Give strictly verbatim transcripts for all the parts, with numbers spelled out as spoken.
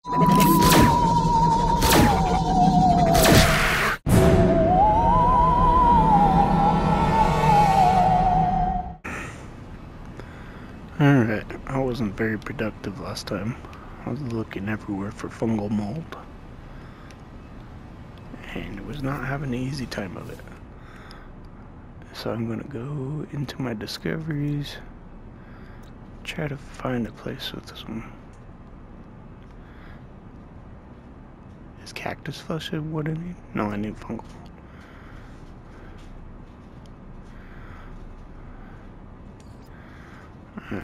Alright, I wasn't very productive last time. I was looking everywhere for fungal mold. And was not having an easy time of it. So I'm gonna go into my discoveries, try to find a place with some. Is cactus flesh what I need? No, I need fungal. Alright.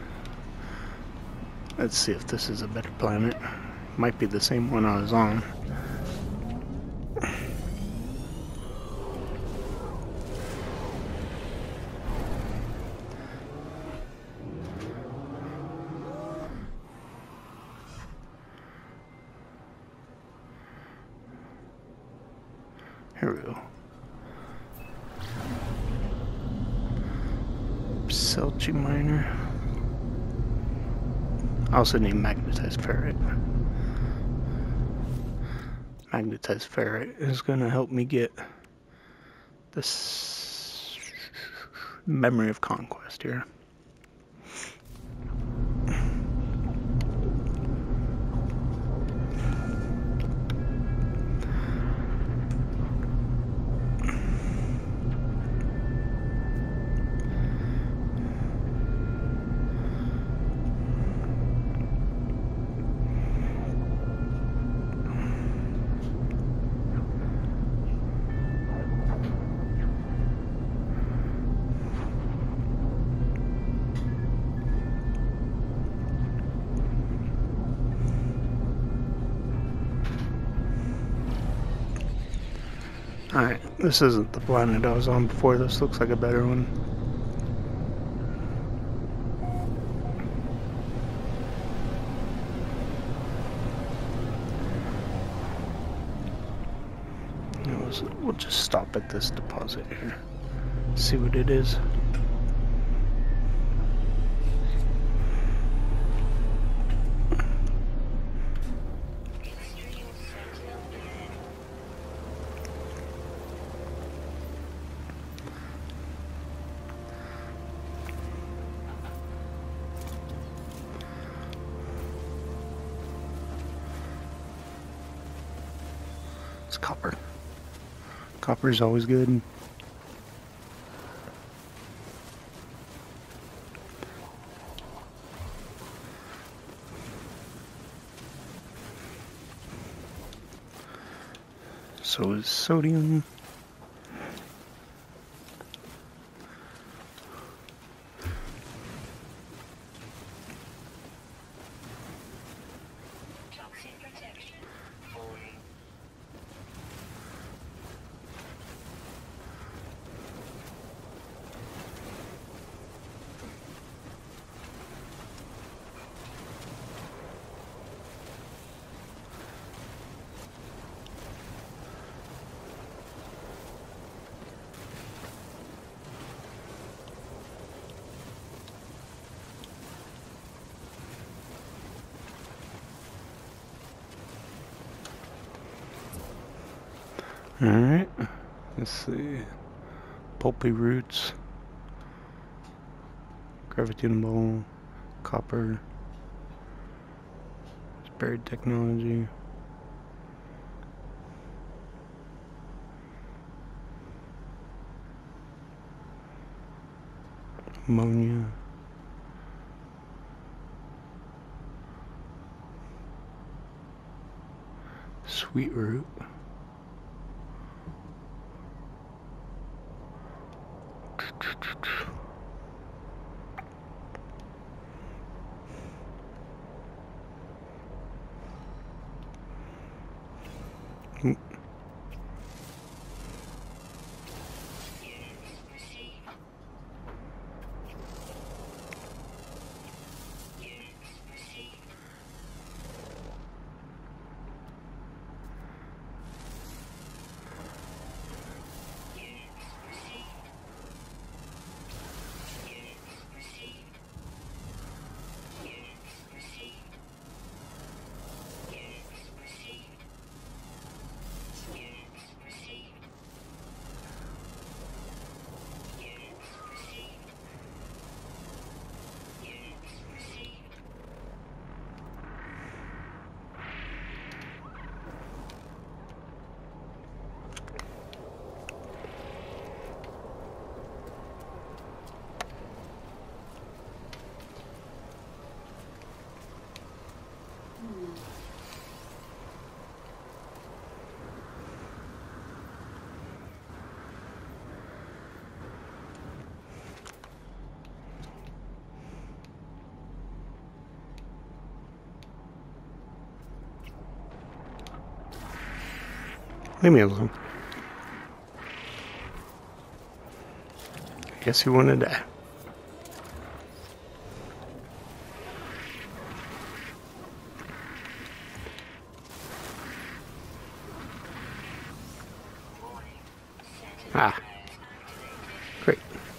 Let's see if this is a better planet. Might be the same one I was on. Here we go. Selchi miner. I also need magnetized ferrite. Magnetized ferrite is gonna help me get this memory of conquest here. Alright, this isn't the planet I was on before. This looks like a better one. We'll just stop at this deposit here. See what it is. It's copper. Copper is always good. So is sodium. Alright, let's see. Pulpy roots, gravitunable, copper, buried technology, ammonia, sweet root. Leave me alone. I guess you want to die. Ah. Great.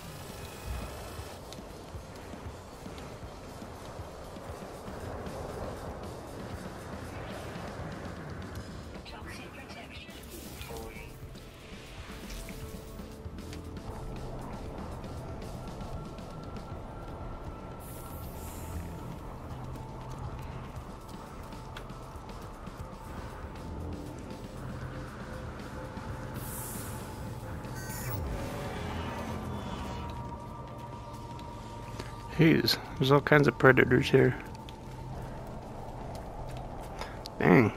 Jeez, there's all kinds of predators here. Dang.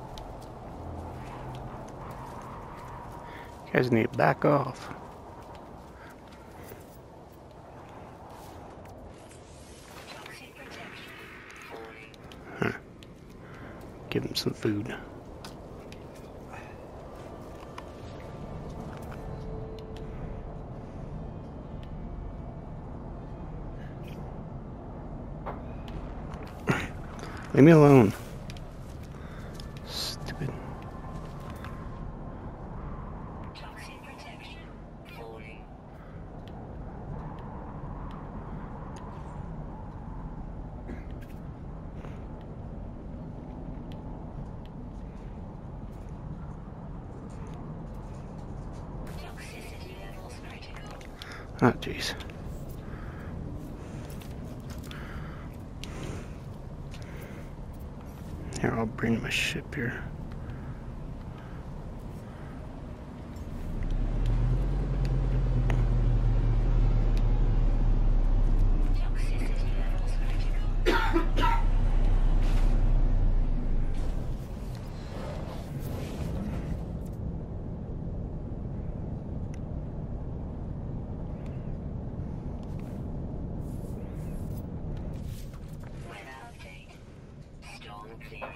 You guys need to back off. Huh. Give him some food. Leave me alone. Stupid. Toxic protection falling. Toxicity levels critical. Oh, jeez. Here, I'll bring my ship here. Toxicity levels critical. Weather update. Storm clearing.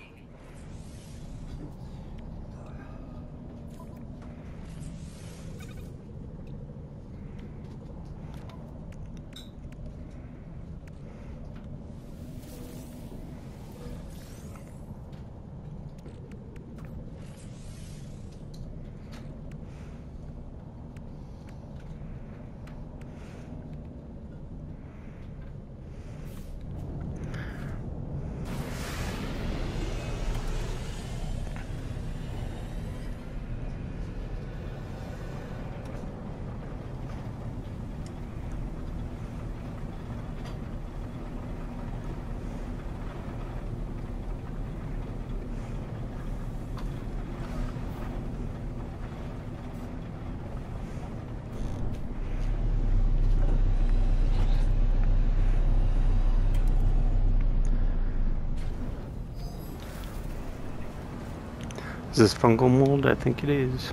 Is this fungal mold? I think it is.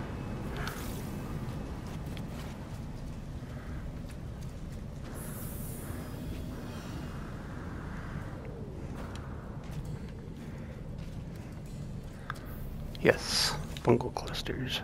Yes, fungal clusters.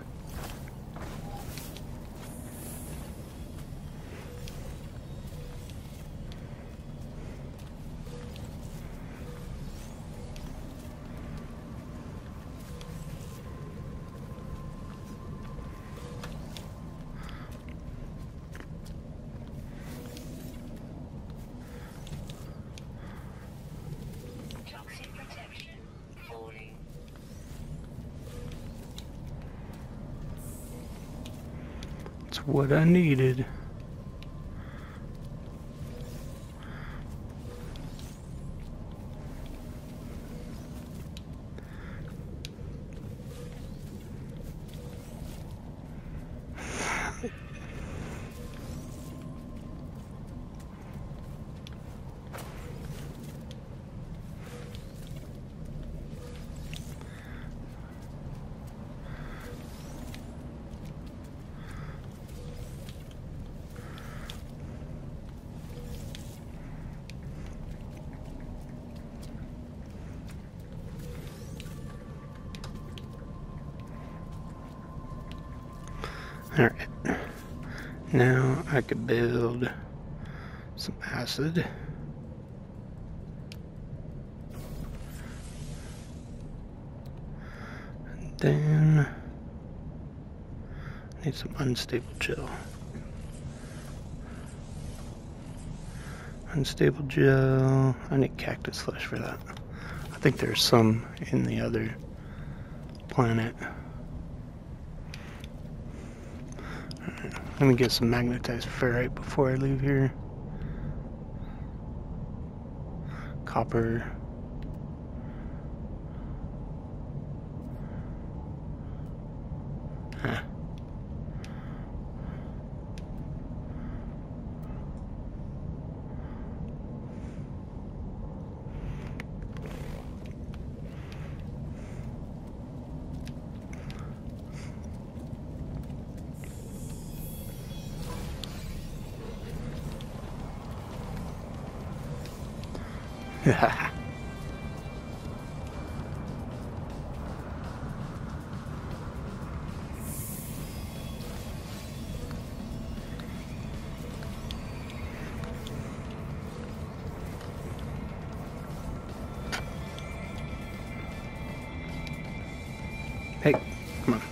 Toxic protection falling. It's what I needed. Alright. Now I could build some acid. And then I need some unstable gel. Unstable gel. I need cactus flesh for that. I think there's some in the other planet. Alright, let me get some magnetized ferrite before I leave here. Copper. Huh. Hey, come on.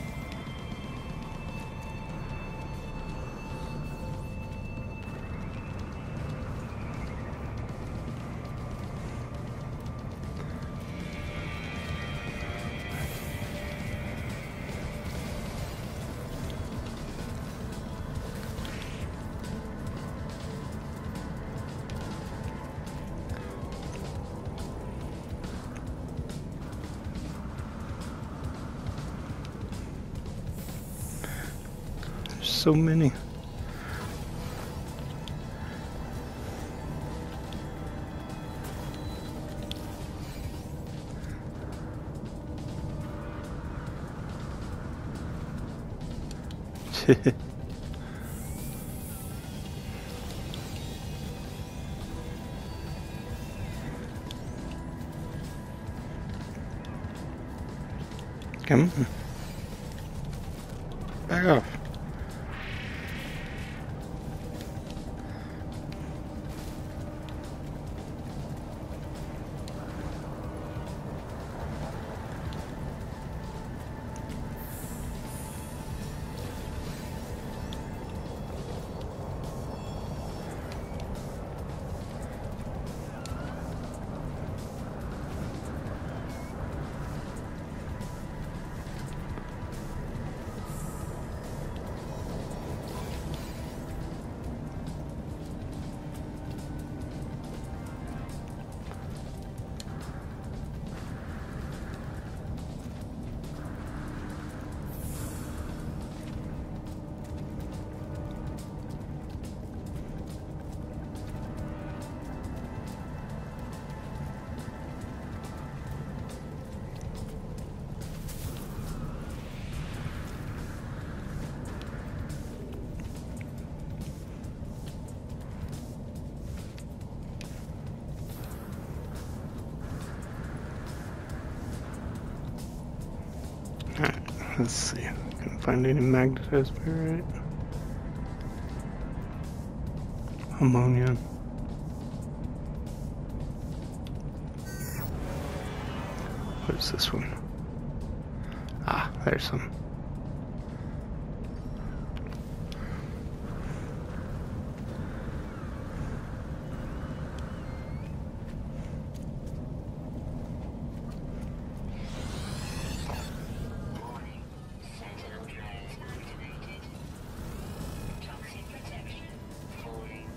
So many. Come on. Back off. Alright, let's see. Can I find any magnetized ferrite? Ammonia. What is this one? Ah, there's some. Warning. Sentinel drones activated. Toxic protection falling.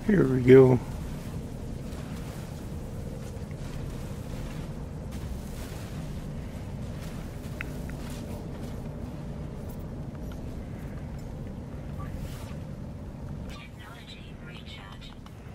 Here we go. Technology recharge.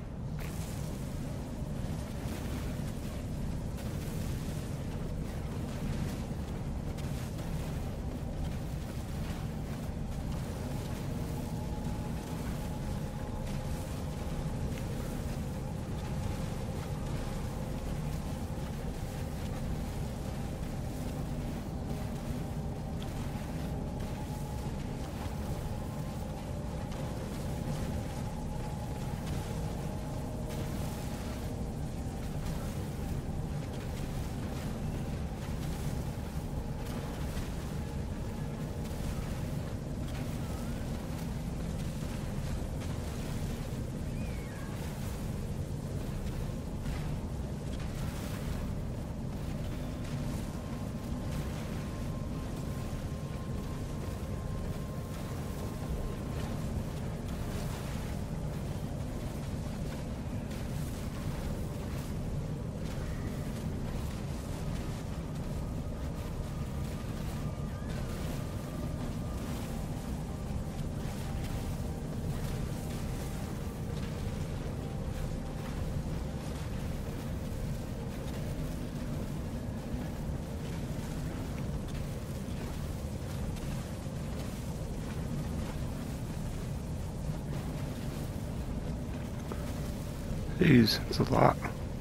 Jeez, it's a lot.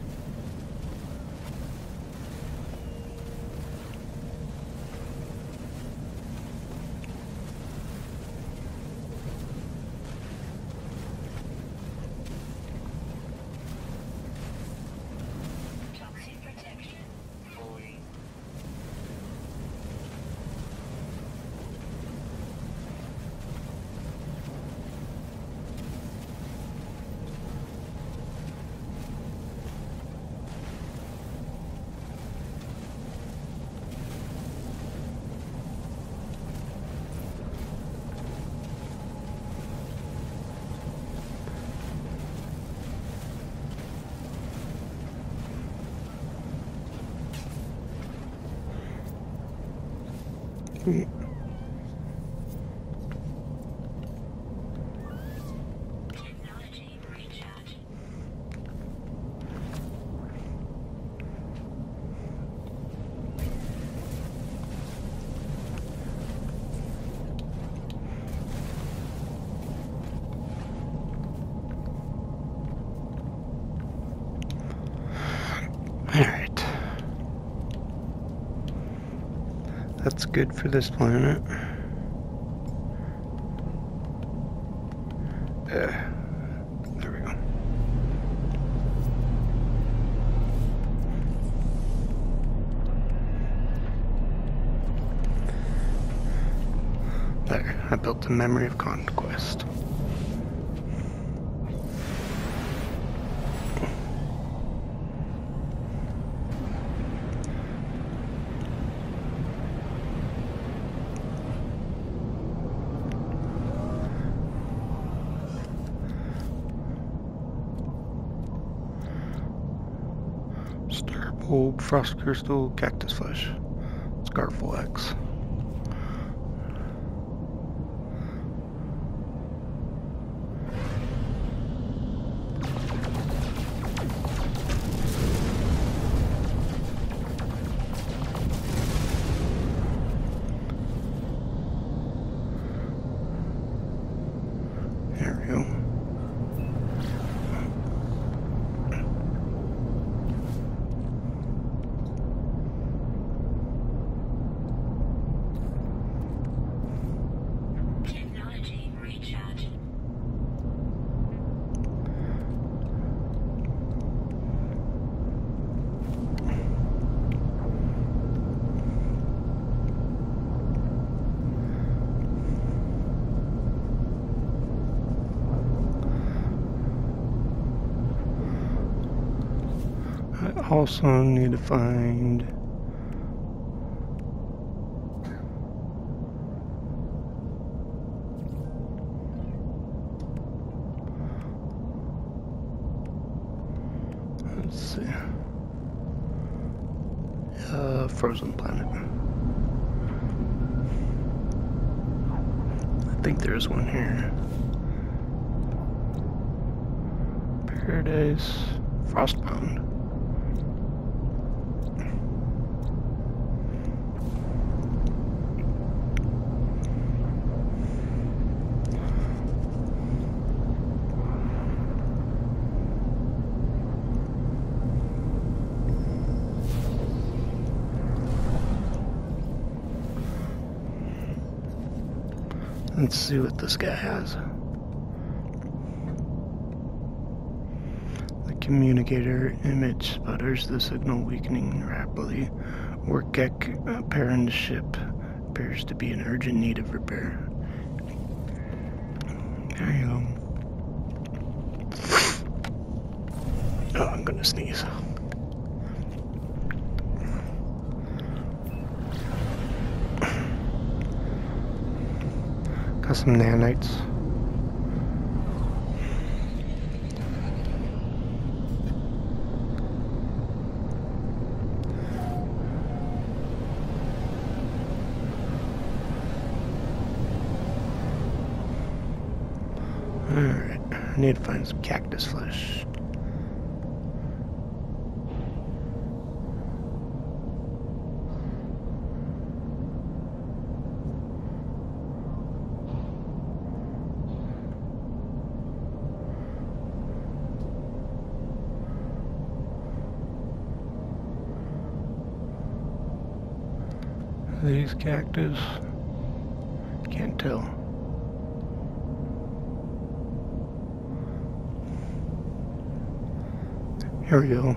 Toxic protection. Falling. Mm. Technology recharge. Alright. That's good for this planet. Uh, there we go. There, I built a memory of conquest. Star bulb, frost crystal, cactus flesh, Scarful X. There we go. Technology recharge. I also need to find Let's see. Uh, frozen planet. I think there's one here. Paradise, Frostbound. Let's see what this guy has. The communicator image sputters the signal, weakening rapidly. Workek apparent ship appears to be in urgent need of repair. There you go. Oh, I'm gonna sneeze. Got some nanites. Alright, I need to find some cactus flesh. These cactus, can't tell. Here we go.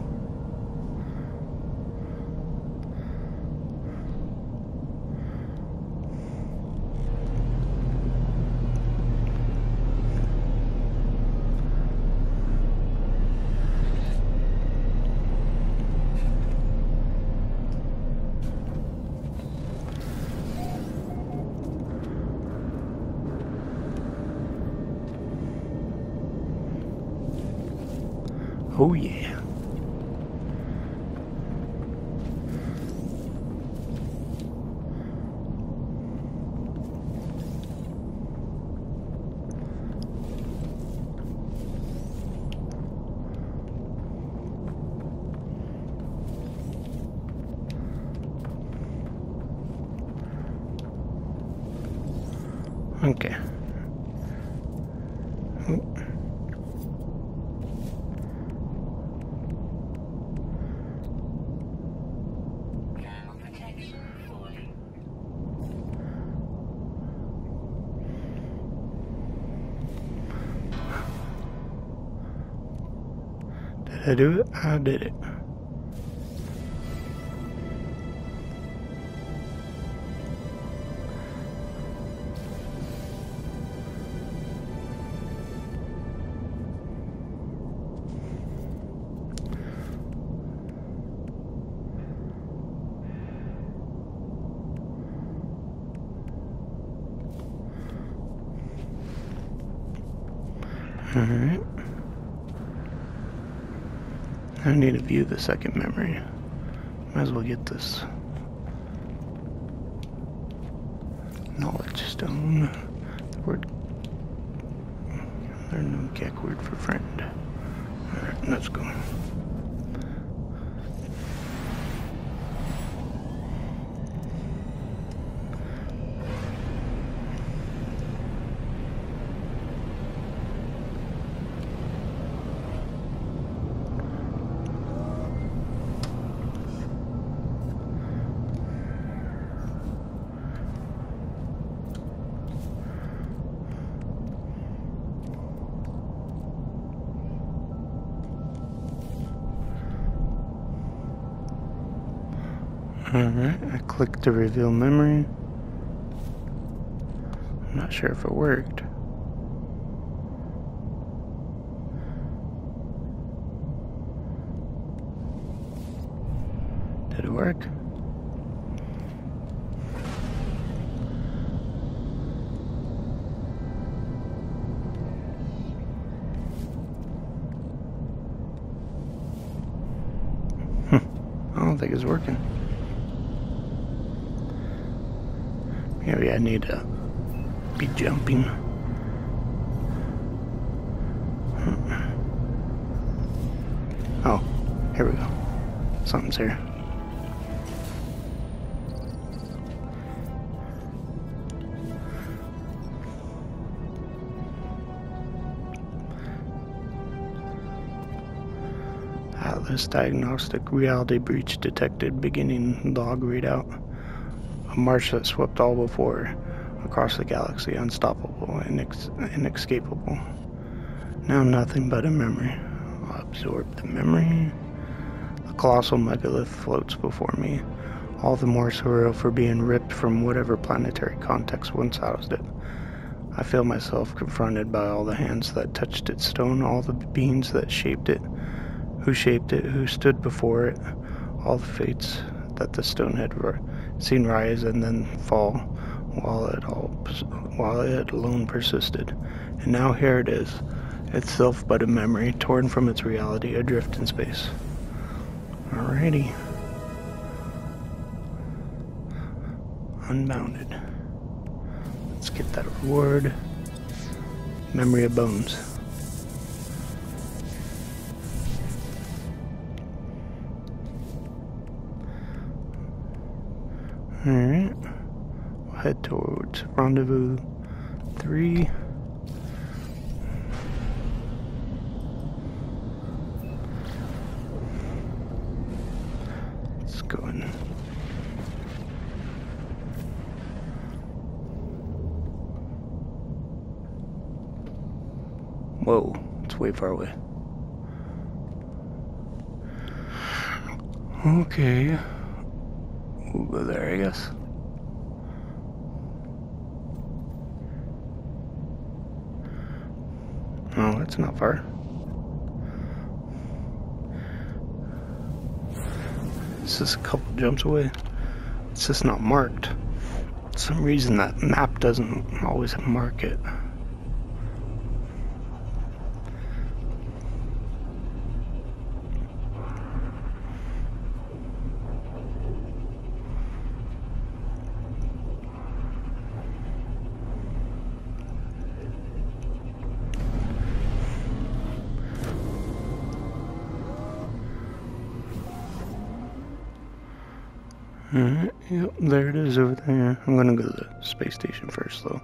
Oh yeah. Okay. Oh. Did I do it? I did it. Alright. I need to view the second memory. Might as well get this knowledge stone. The word. There's no Gek word for friend. Alright, let's go. Alright, I clicked to reveal memory. I'm not sure if it worked. Did it work? Hm. I don't think it's working. Maybe I need to be jumping. Oh, here we go. Something's here. Atlas diagnostic reality breach detected, beginning log readout. A march that swept all before, across the galaxy, unstoppable, inex inescapable. Now nothing but a memory. I'll absorb the memory. The colossal megalith floats before me, all the more surreal for being ripped from whatever planetary context once housed it. I feel myself confronted by all the hands that touched its stone, all the beings that shaped it, who shaped it, who stood before it, all the fates that the stone had seen rise and then fall, while it all, while it alone persisted. And now here it is, itself but a memory, torn from its reality, adrift in space. Alrighty. Unbounded. Let's get that reward. Memory of bones. Alright. We'll head towards rendezvous three. Let's go in. Whoa, it's way far away. Okay. We'll go there, I guess. Oh, that's not far. It's just a couple jumps away. It's just not marked. For some reason that map doesn't always mark it. Alright, yep, there it is over there. I'm gonna go to the space station first, though.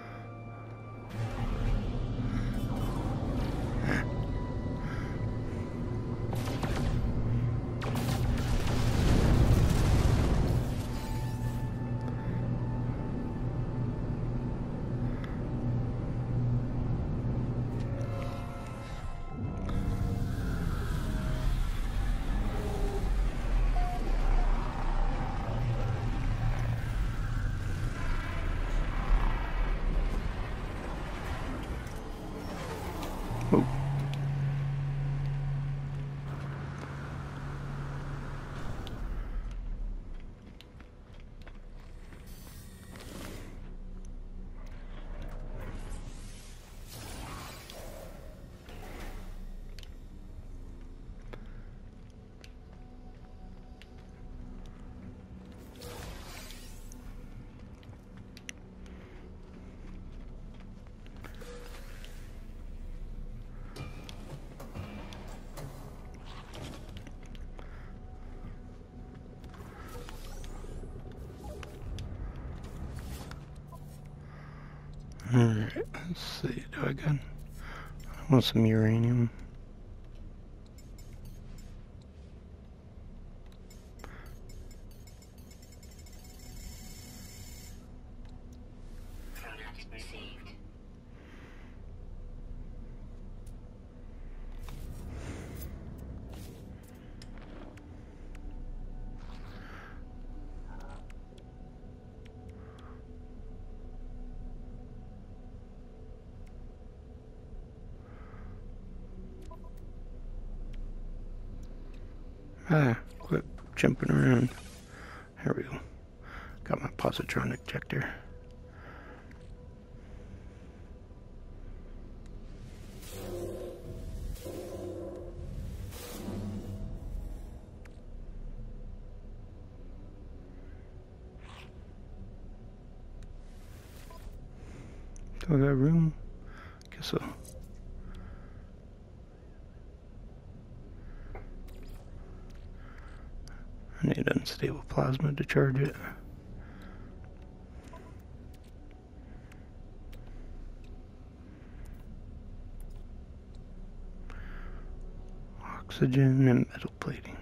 Oh. Alright, let's see, do I got I want some uranium. Product received. Ah, quit jumping around. There we go. Got my positron ejector. Still got room? Guess so. I need unstable plasma to charge it. Oxygen and metal plating.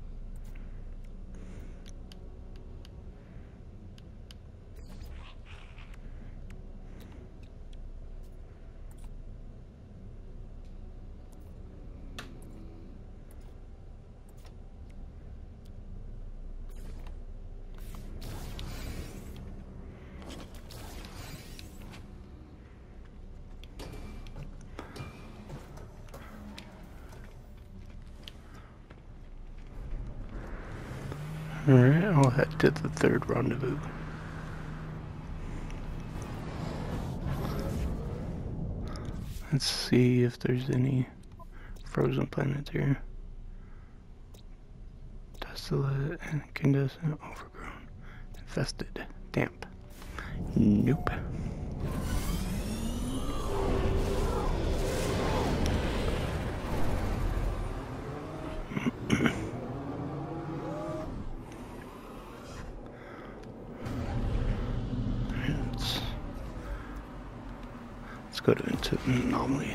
Alright, I'll head to the third rendezvous. Let's see if there's any frozen planets here. Desolate, incandescent, overgrown, infested, damp. Nope. Let's go to into anomaly.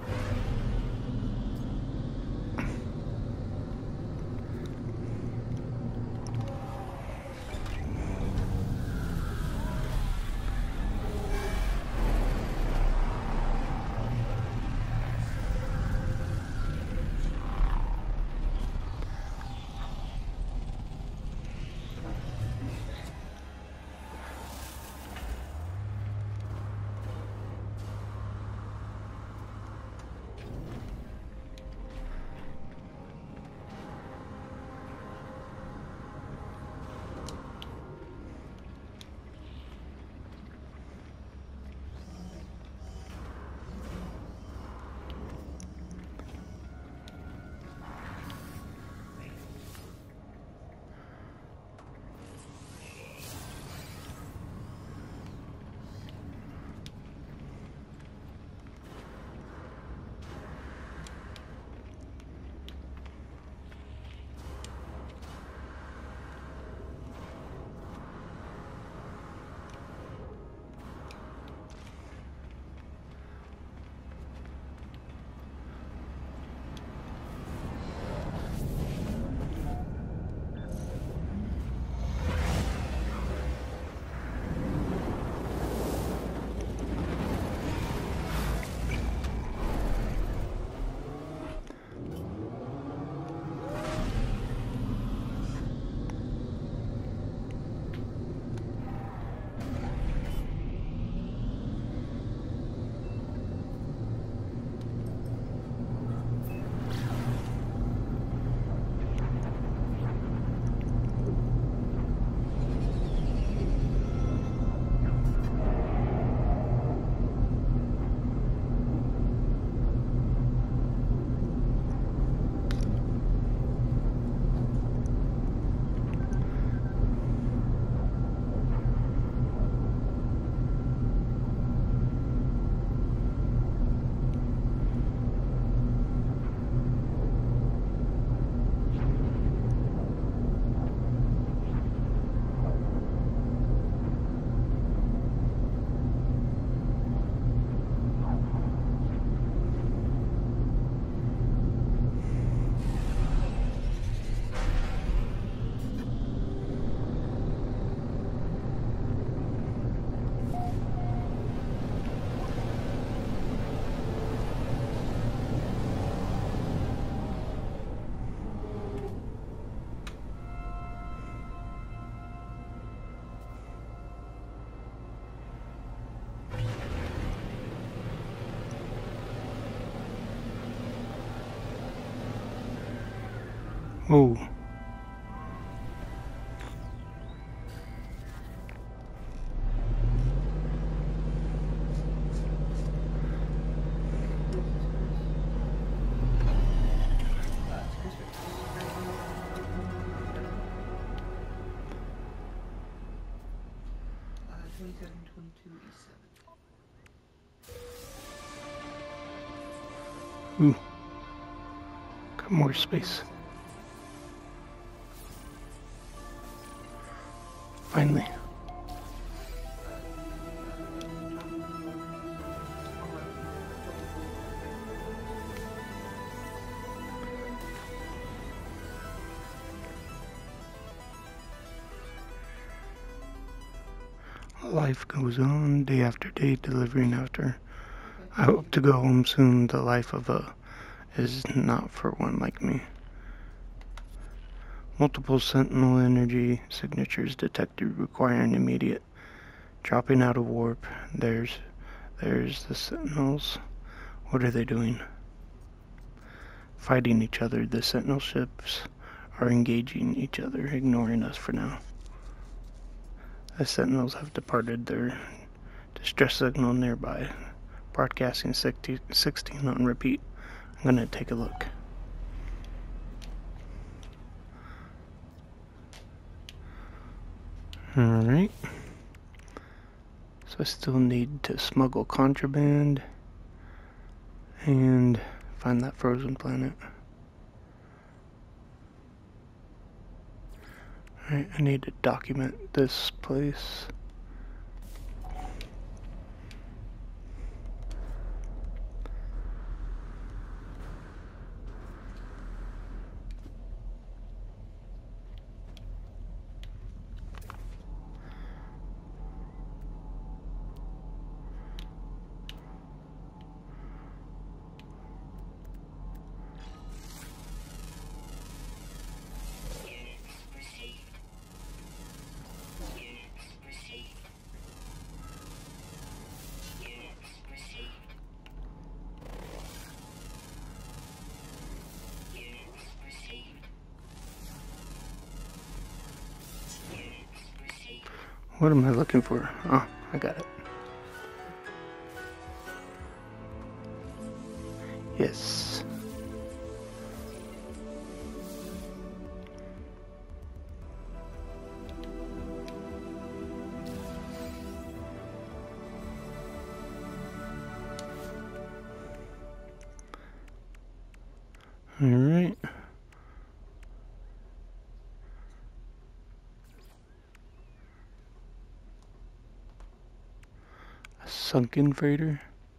Oh. Ooh. Got more space. Finally. Life goes on day after day, delivering after. I hope to go home soon. The life of a is not for one like me. Multiple sentinel energy signatures detected requiring immediate dropping out of warp. There's there's the sentinels. What are they doing? Fighting each other. The sentinel ships are engaging each other, ignoring us for now. The sentinels have departed. Their distress signal nearby, broadcasting sixteen on repeat. I'm gonna take a look. Alright. So I still need to smuggle contraband and find that frozen planet. Alright, I need to document this place. What am I looking for? Oh, I got it. Yes. All right. A sunken freighter.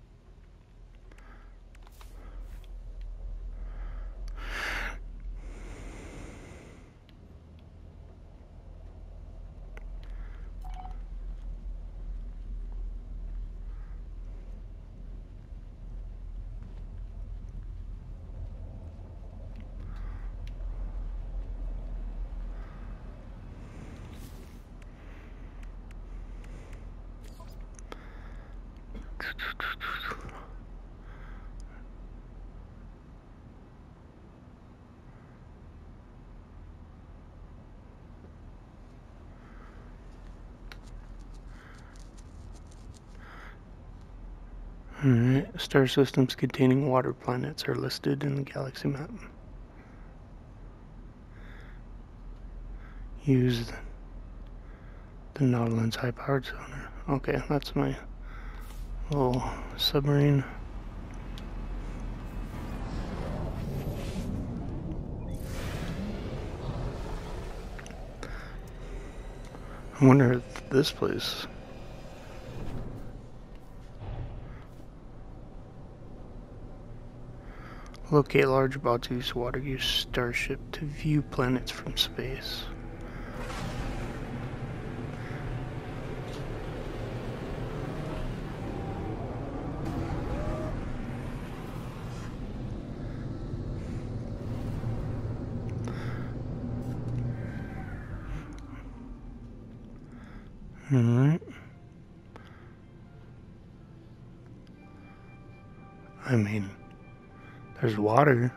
Alright, star systems containing water planets are listed in the galaxy map. Use the Nautilin's high-powered sonar. Okay, that's my little submarine. I wonder if this place... Locate large Batus water use starship to view planets from space. Alright. I mean, there's water.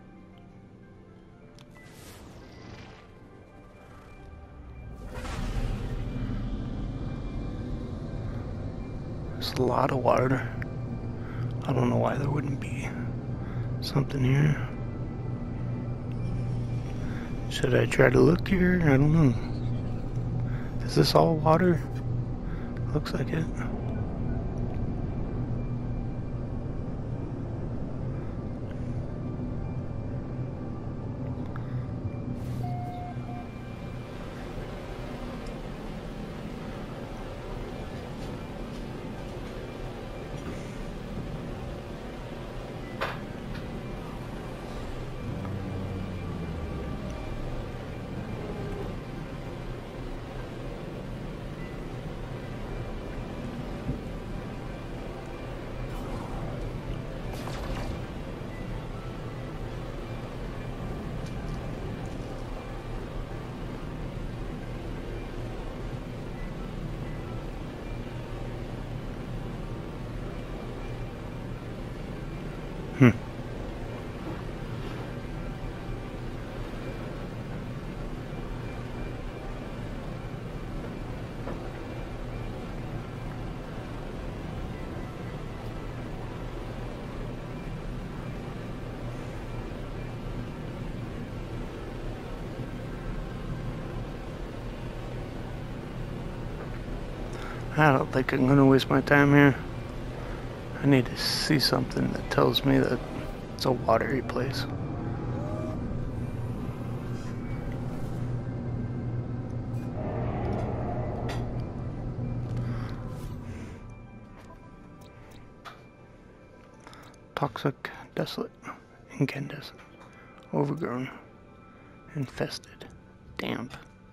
There's a lot of water. I don't know why there wouldn't be something here. Should I try to look here? I don't know. Is this all water? Looks like it. I don't think I'm gonna waste my time here. I need to see something that tells me that it's a watery place. Toxic, desolate, incandescent, overgrown, infested, damp.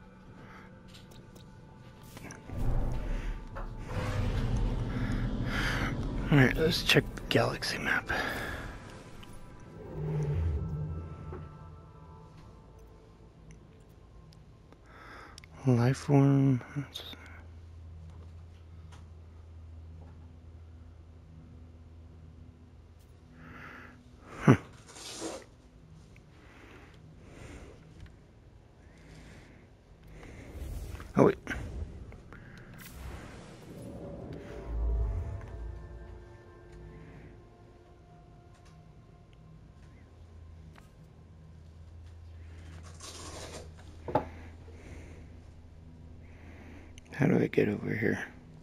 Alright, let's check the galaxy map. Life form. That's... Huh. Oh wait. How do I get over here?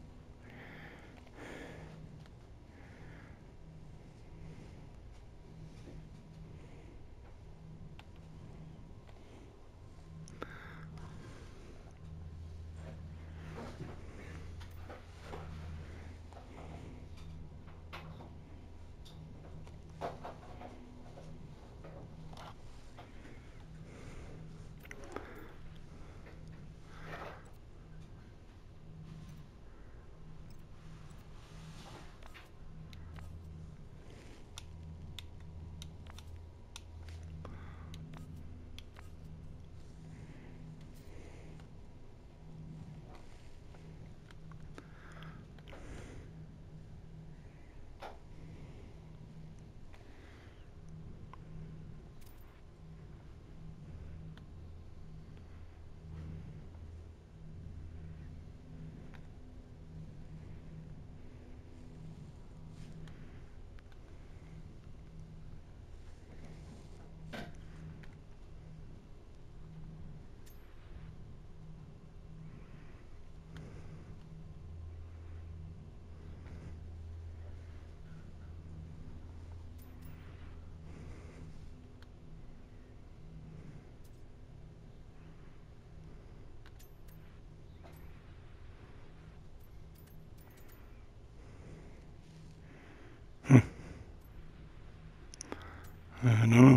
I don't know.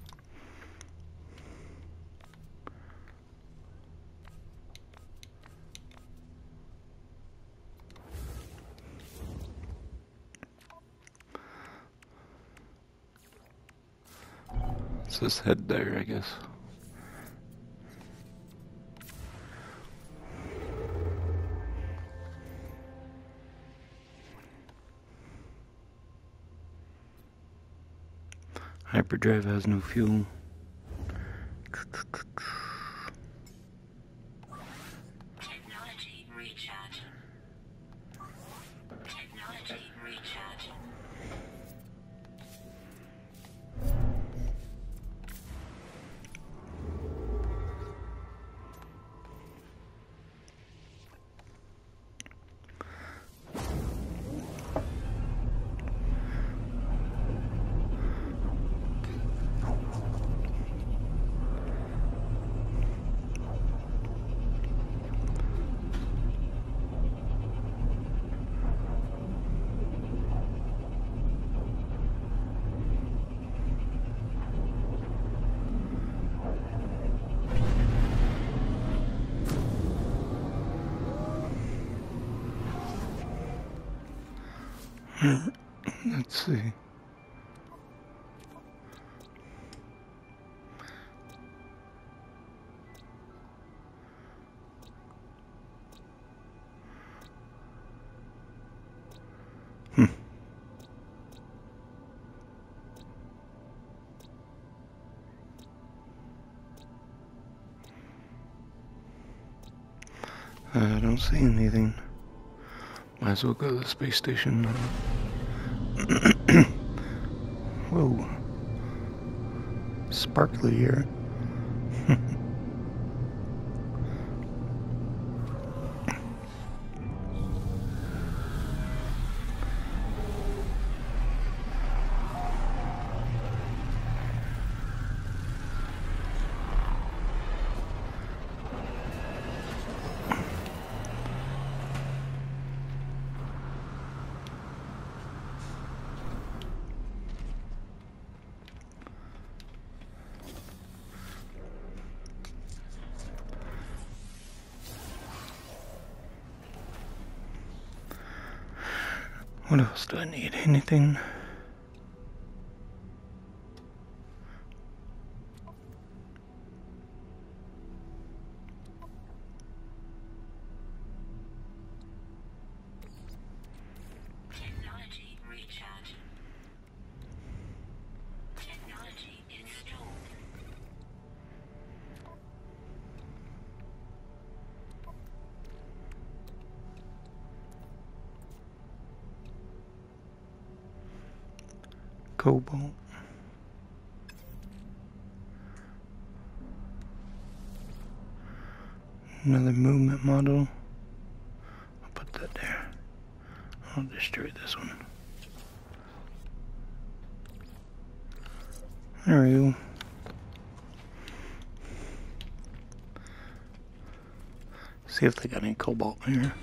Let's just head there, I guess. Hyperdrive has no fuel. Technology recharge. Technology recharge. Let's see. Hmm. I don't see anything. Might as well go to the space station. Whoa. Sparkly here. What else do I need? Anything? Technology recharge. Technology installed. Cobalt. Another movement model. I'll put that there. I'll destroy this one. There we go. See if they got any cobalt here.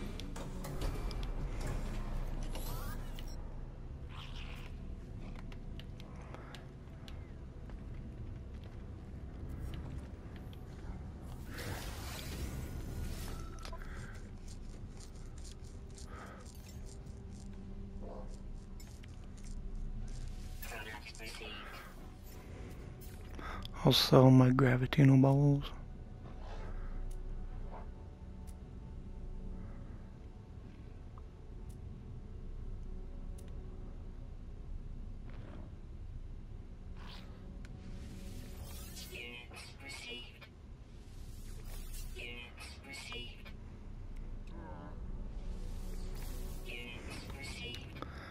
Product received. I'll sell my gravitino balls. Units received. Units received. Units received.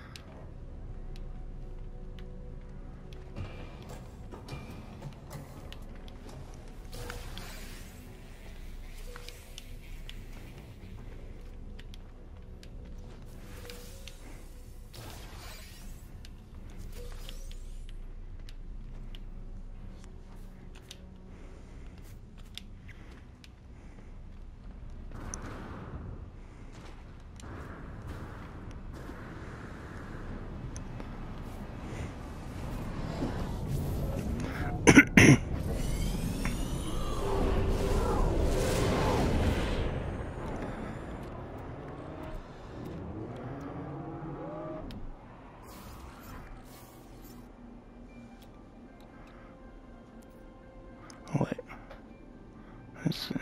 Oh, wait. Let's see.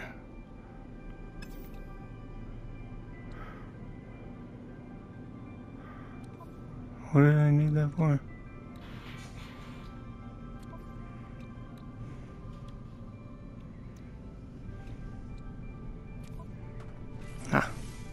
What did I need that for? Ah.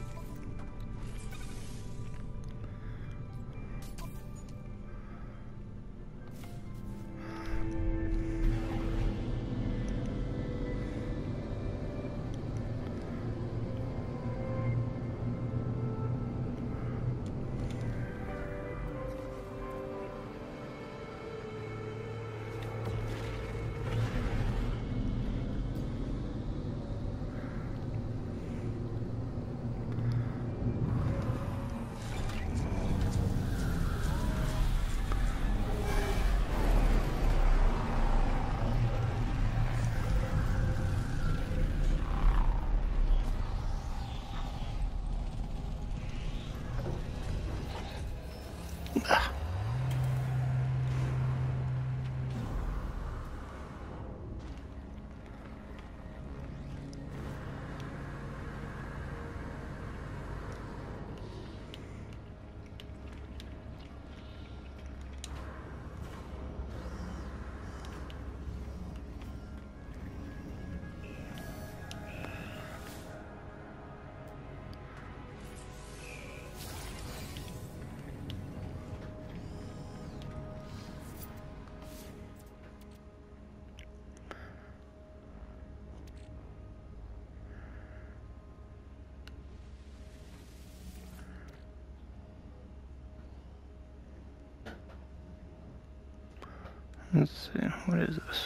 Let's see, what is this?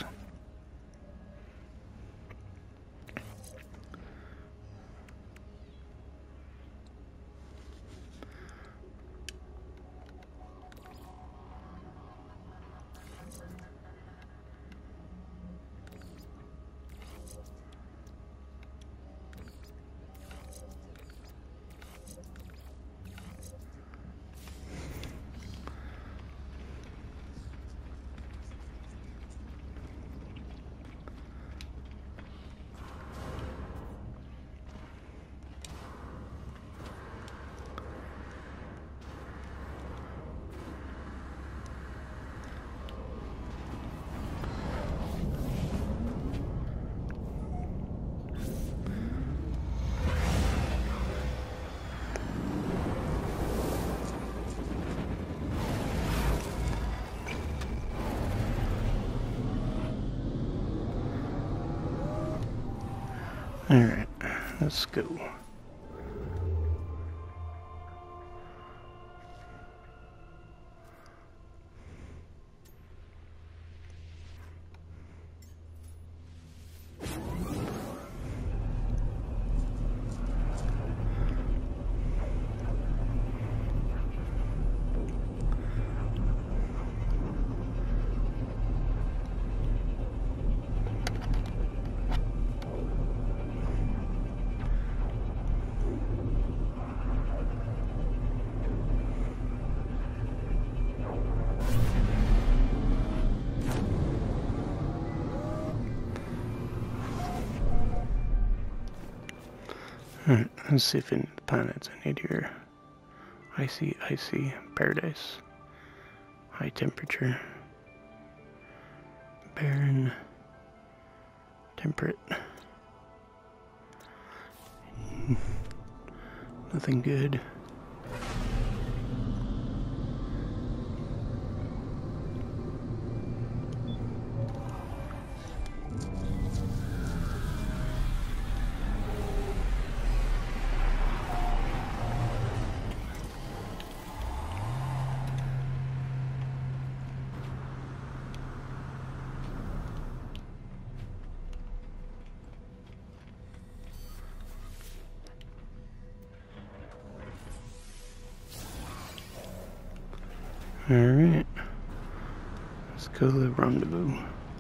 Alright, let's go. Alright, let's see if any of the planets I need here. Icy, icy, paradise. High temperature. Barren. Temperate. Nothing good. Alright, let's go to the rendezvous.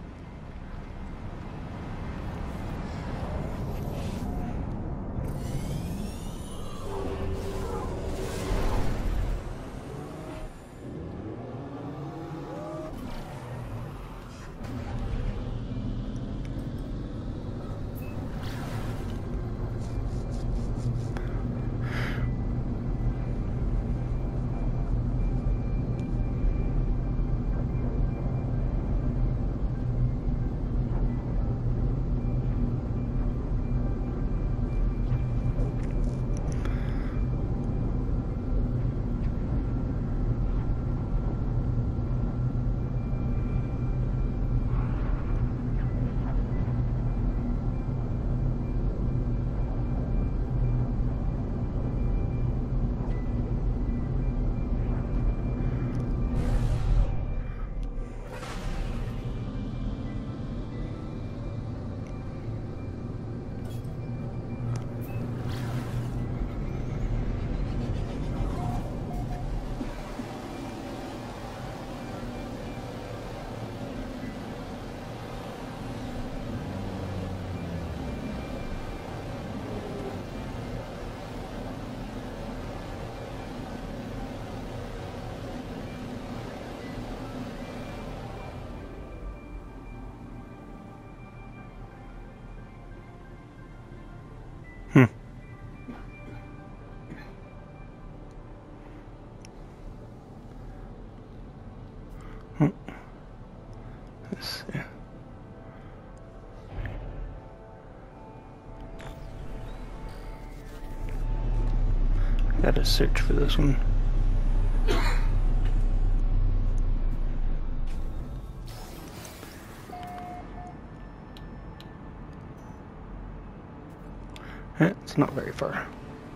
Hmm. Hmm. Let's see. Gotta search for this one. Eh, it's not very far.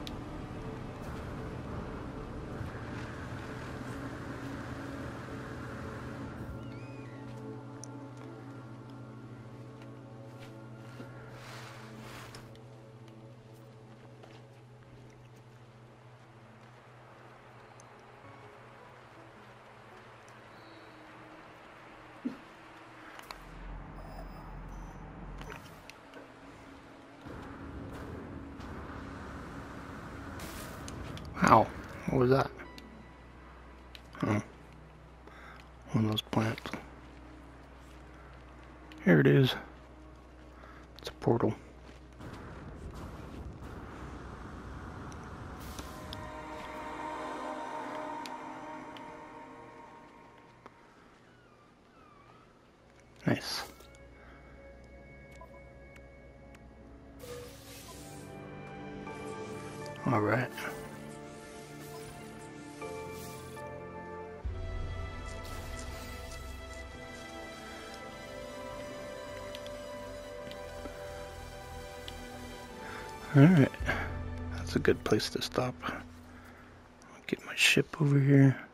Wow, what was that? Oh, one of those plants. Here it is. It's a portal. Nice. All right. Alright. That's a good place to stop. I'll get my ship over here.